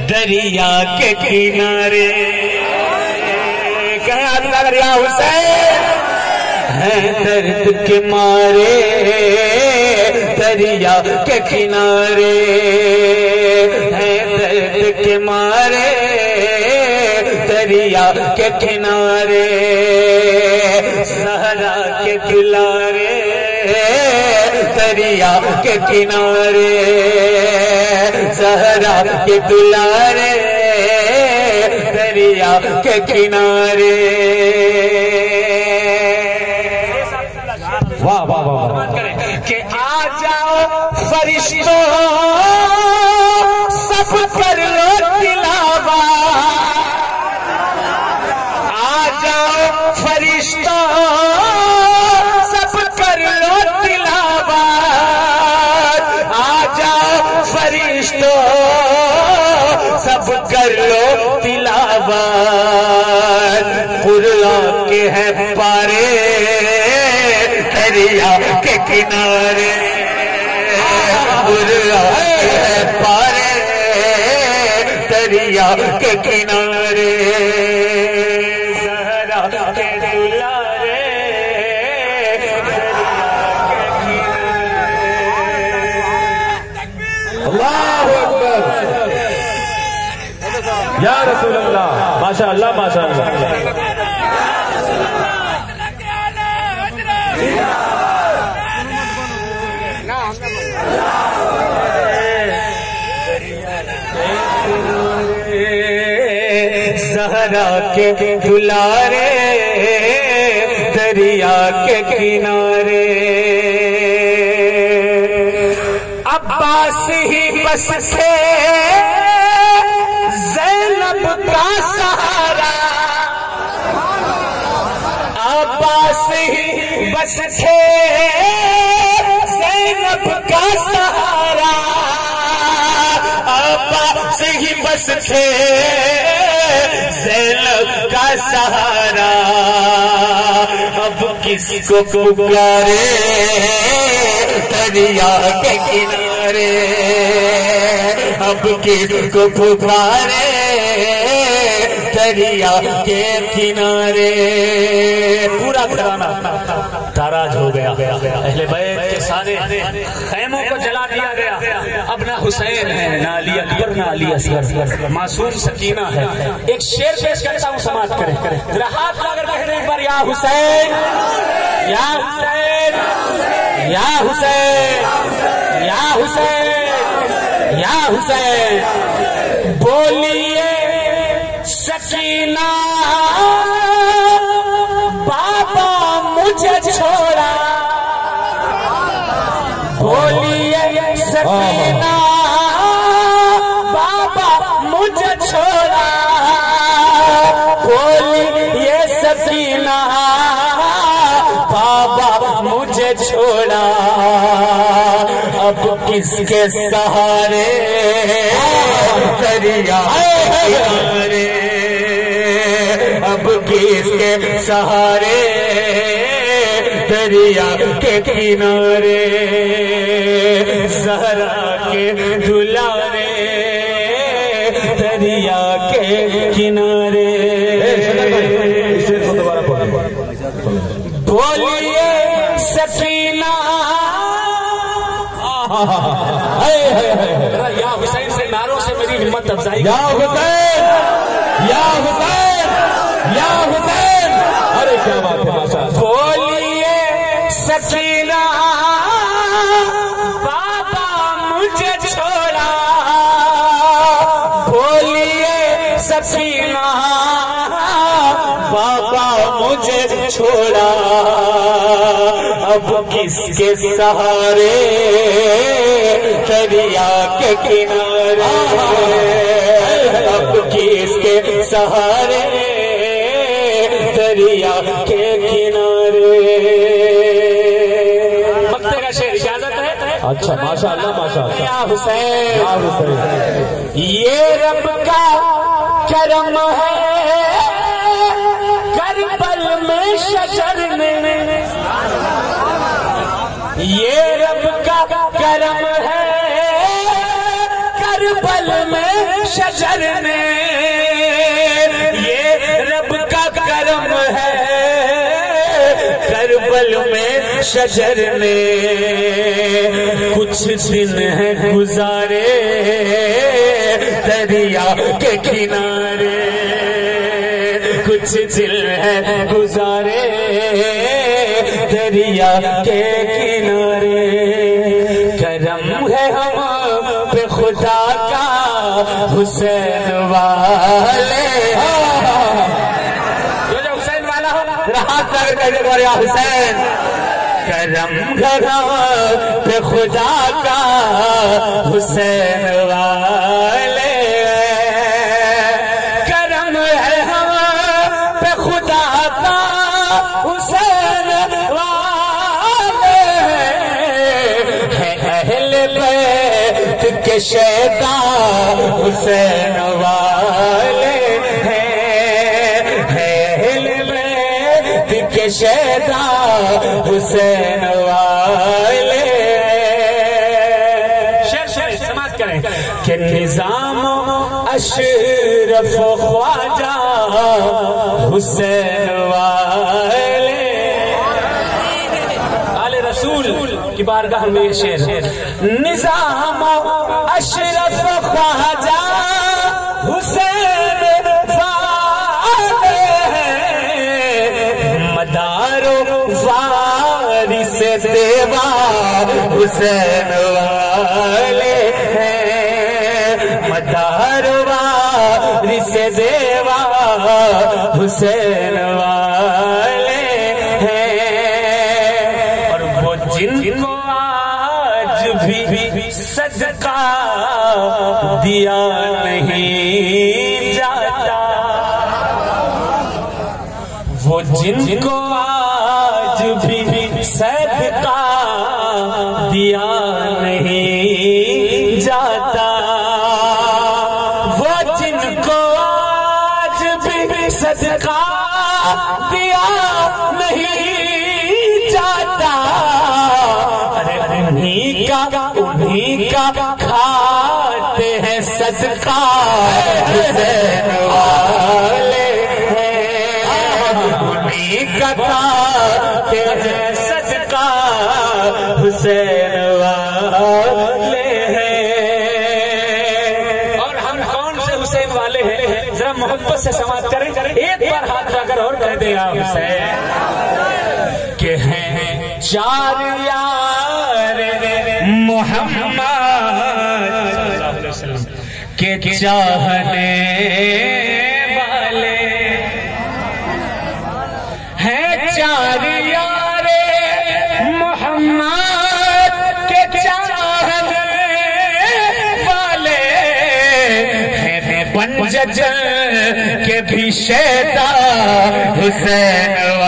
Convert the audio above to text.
دریا کے کنارے یا حسین ہیں درد کے مارے دریا کے کنارے ہیں درد کے مارے دریا کے کنارے صحرا کے دلارے دریا کے کنارے صحرا کے دلارے دریا کے کنارے واہ واہ واہ کہ آ جاؤ فرشتوں سب کر لو تلاوت آ جاؤ فرشتوں سب کر لو تلاوت آ جاؤ فرشتوں سب کر لو تلاوت قرآن کے ہیں پارے دریا کے کنارے قرآن کے ہیں پارے دریا کے کنارے زہرا کے دلارے اللہ اکبر یا رسول اللہ ماشاء اللہ ماشاء اللہ زہرا کے دلارے دریا کے کنارے عباس ہی بس تھے زینب کا سہارا عباس ہی بس تھے زینب کا سہارا عباس ہی بس تھے زینب کا سہارا اب کس کو پکارے دریا کے کنارے اب کس کو پکارے دریا کے کنارے پورا گھرانہ تاراج ہو گیا اہل بیت کے سارے خیموں کو جلا دیا گیا اب نہ حسین ہے نہ علی اکبر نہ علی اصغر معصوم سکینہ ہے ایک شعر پیش کرتا ہوں سماعت کریں ذرا ہاتھ لا کر کہنے ایک بار یا حسین یا حسین یا حسین یا حسین یا حسین بولیے سکینہ بابا مجھے چھوڑا بولیے سکینہ بابا مجھے چھوڑا بولیے سکینہ بابا مجھے چھوڑا اب کس کے سہارے دریا کنارے اب کس کے سہارے دریا کے کنارے زہرا کے دلارے دریا کے کنارے بولیے سکینہ یا حسین سے نعروں سے میری ہمت افزائی یا حسین یا حسین یا حسین ارے کیا بات ہے ماشاء اللہ بولیے سکینہ بابا مجھے چھوڑا بولیے سکینہ بابا مجھے چھوڑا اب کس کے سہارے دریا کے کنارے اب کس کے سہارے دریا کے کنارے مقطع کا شعر اجازت ہے اچھا ماشاء اللہ ماشاء اللہ یا حسین یا حسین یہ رب کا کرم ہے کربل میں شجر میں یہ رب کا کرم ہے کربل میں شجر میں یہ رب کا کرم ہے، کربل میں شجر میں کچھ دن ہے گزارے دریا کے کنارے، کچھ دن ہے گزارے دریا کے کنارے، کرم ہے ہم پہ خدا کا حسین والے، جو حسین والا ہو رہا کر یا حسین، کرم گھر پہ خدا کا حسین والے، کرم ہے ہم پہ خدا کا حسین والے، ہے اہل بیت کے شیدا حسین والے، ہے اہل بیت کے شیدا حسین والے، شعر سماعت کریں کہ نظام اشرف خواجہ حسین والے، آل رسول کی بارگاہ میں یہ شعر، نظام اشرف خواجہ حسین والے، مدارو وارث دیوا حسین والے ہیں، مدارو وارث دیوا حسین والے ہیں، اور وہ جن کو آج بھی صدقہ دیا نہیں جاتا، وہ جن کو آج بھی صدقہ دیا نہیں جاتا، وہ جن کو آج بھی صدقہ دیا نہیں جاتا، انہیں کا کھاتے ہیں صدقہ حسین والے، انہیں کا کھاتے ہیں صدقہ حسین والے ہیں، اور ہم کون سے حسین والے ہیں ذرا محبت سے سماعت کریں، ایک بار ہاتھ اٹھا کر اور کہہ دیں آپ حسین کہ ہیں چار یار محمد کے چاہنے والے، ہیں چار یار محمد کے چاہنے والے، ہیں بنججل کے بھی شیدا حسین